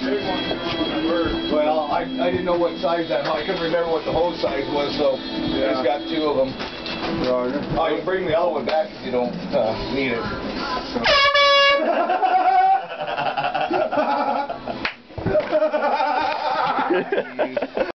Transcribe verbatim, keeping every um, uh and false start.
big one on the bird. Well, I, I didn't know what size that, I couldn't remember what the hose size was, so Yeah. I just got two of them. Roger. I can bring the other one back if you don't uh, need it. So.